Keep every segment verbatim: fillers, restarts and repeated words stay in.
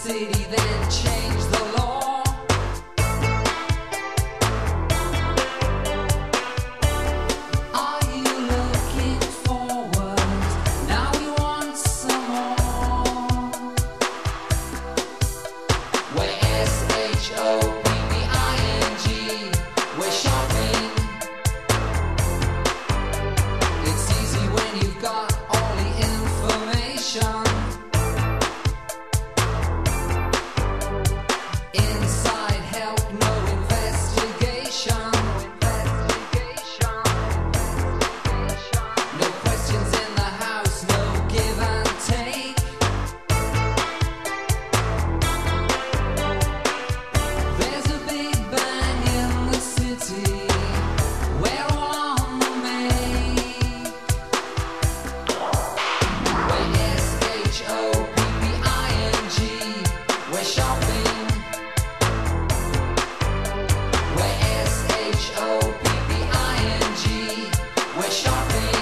city, then change the law. Are you looking forward? Now we want some more. We're S H O P P I N G, we're shopping. It's easy when you've got all the information. Inside help, no investigation. No questions in the house, no give and take. There's a big bang in the city, we're all on the make. We're S H O P P I N G, we're shopping. We're S H O P P I N G, we're shopping.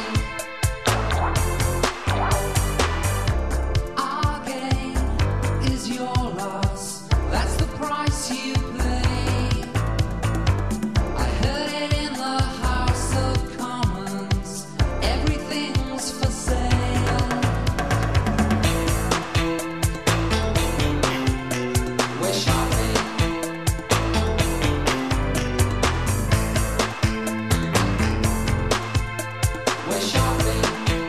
Our gain is your loss, that's the price you pay. I heard it in the House of Commons, everything's for sale. We're shopping. We're shopping.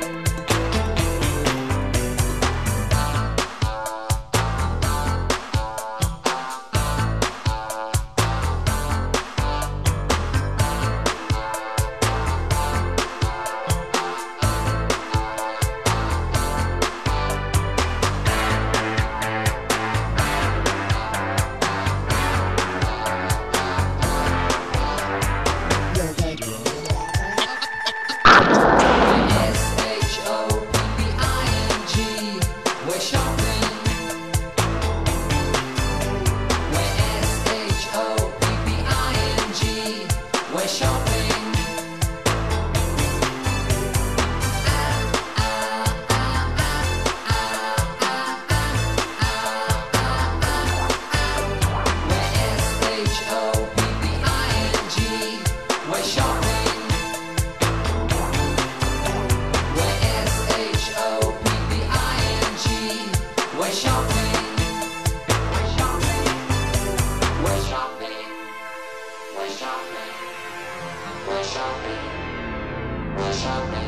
S H O P P I N G, we're shopping. We're S H O P P I N G, we're shopping. We're S H O P P I N G, we're shopping. We're S H O P P I N G, we're shopping. We're shopping. We're shopping. We're shopping. We're shopping. We're shopping.